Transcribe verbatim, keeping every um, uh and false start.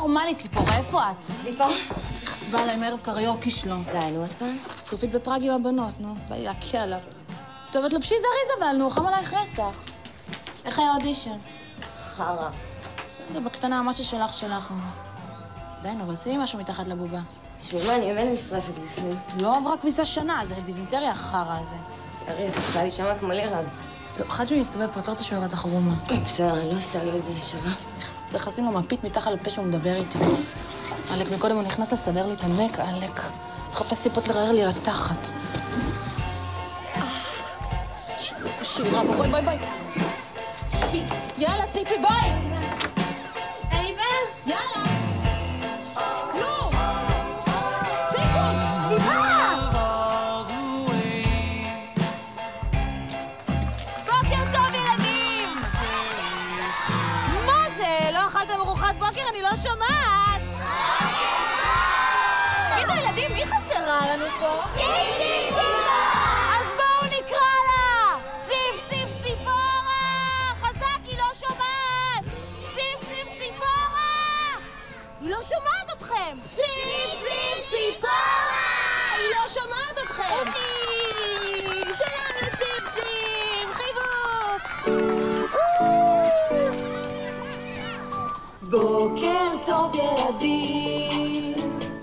נורמלית, ציפורה, איפה את? מפה? חסבה להם ערב קריוקי שלו. די, נו, עוד פעם? צופית בפראג עם הבנות, נו. בא לי להקיע עליו. טוב, את לבשי זריז אבל, נו, חם עלייך רצח. איך היה אודישן? חרא. בסדר, בקטנה, מה ששלך שלך, נו. די, נו, אבל שימי משהו מתחת לבובה. שמה, אני באמת נשרפת בפנים. לא עברה כביסה שנה, זה דיזנטריה החרא הזה. צערי, את עושה לי שמה כמו לירז. טוב, אחד שהוא יסתובב פה, את לא רוצה שהוא יראה את החרומה. בסדר, אני לא עושה לו את זה נשמה. צריך לשים לו מפית מתחת לפה שהוא מדבר איתי. אלק, מקודם הוא נכנס לסדר לי את הנק, אלק. חפש טיפות לרער לי על התחת. שירה, בואי, בואי, בואי. שיט. יאללה, ציפי, בואי! אני באה. יאללה! נו! ציפוש! דיבה! בוקר טוב, ילדים! מה זה? לא אכלתם ארוחת בוקר? אני לא שומעת! תגידו, ילדים, מי חסרה לנו פה? אז בואו נקרא לה! ציפ, ציפ, ציפורה! חזק, היא לא שומעת! ציפ, ציפ, ציפורה! היא לא שומעת אתכם! ציפ, ציפ, ציפורה! היא לא שומעת אתכם! אופי! שלום לציפ, ציפ! חיבוק! בוקר טוב, ילדים!